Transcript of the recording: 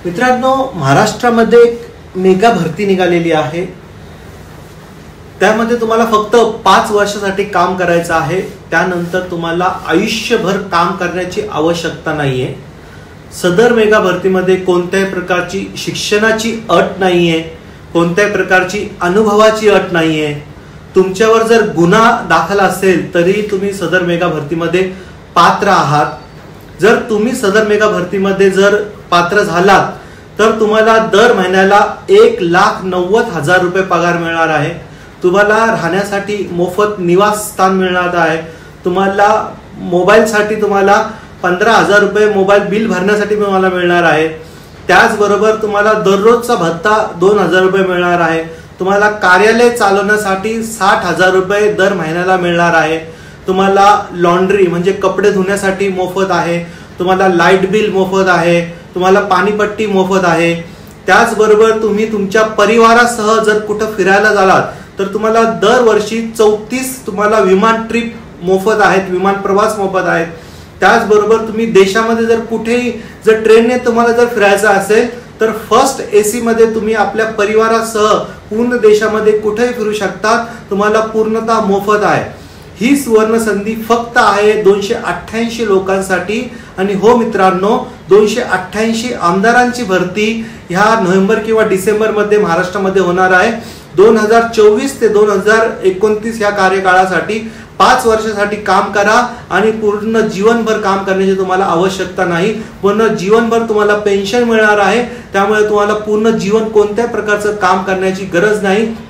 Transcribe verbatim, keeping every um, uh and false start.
मित्रांनो, महाराष्ट्रामध्ये एक मेगा भरती निघालेली आहे। त्यामध्ये तुम्हाला फक्त पाच वर्षासाठी काम करायचं आहे। त्यानंतर तुम्हाला आयुष्यभर काम करण्याची आवश्यकता नाहीये। सदर मेगा भरतीमध्ये कोणत्याही प्रकारची शिक्षणाची अट नाहीये, कोणत्याही प्रकारची अनुभवाची अट नाहीये। तुमच्यावर जर गुन्हा दाखल असेल तरी तुम्ही सदर मेगा भरतीमध्ये पात्र आहात। जर तुम्ही सदर मेगा भरतीमध्ये जर पात्र झालात तर तुम्हाला दर महिन्याला एक लाख नव्वद हजार रुपये पगार मिळणार आहे। तुम्हाला राहण्यासाठी मोफत निवास स्थान मिळणार आहे। तुम्हाला मोबाईल साठी तुम्हाला पंधरा हजार रुपये मोबाईल बिल भरण्यासाठी तुम्हाला मिळणार आहे। त्याचबरोबर तुम्हाला दररोजचा भत्ता दोन हजार रुपये मिळणार आहे। तुम्हाला कार्यालय चालवण्यासाठी साठ हजार रुपये दर महिन्याला मिळणार आहे। तुम्हाला लॉन्ड्री म्हणजे कपडे धुण्यासाठी मोफत आहे। तुम्हाला लाईट बिल मोफत आहे। तुम्हाला पाणीपट्टी मोफत आहे। त्याचबरोबर तुम्ही तुमच्या परिवारासह जर कुठे फिरायला जालात तर तुम्हाला दरवर्षी चौतीस तुम्हाला विमान ट्रिप मोफत आहेत, विमान प्रवास मोफत आहेत। त्याचबरोबर तुम्ही देशामध्ये जर कुठेही जर ट्रेनने तुम्हाला जर फिरायचं असेल तर फर्स्ट एसी मध्ये तुम्ही आपल्या परिवारासह पूर्ण देशामध्ये कुठेही फिरू शकता। तुम्हाला पूर्णतः मोफत आहे। ही सुवर्ण संधी फक्त आहे दोनशे अठ्ठ्याऐंशी लोकांसाठी। आणि हो मित्रांनो, दोनशे अठ्ठ्याऐंशी आमदारांची भरती ह्या नोव्हेंबर किंवा डिसेंबर मध्ये महाराष्ट्रामध्ये होणार आहे। दोन हजार चोवीस ते दोन हजार एकोणतीस या कार्यकाळासाठी पाच वर्षासाठी काम करा आणि पूर्ण जीवनभर काम करण्याची तुम्हाला आवश्यकता नाही। पूर्ण जीवनभर तुम्हाला पेन्शन मिळणार आहे। त्यामुळे तुम्हाला पूर्ण जीवन कोणत्याही प्रकारचं काम करण्याची गरज नाही।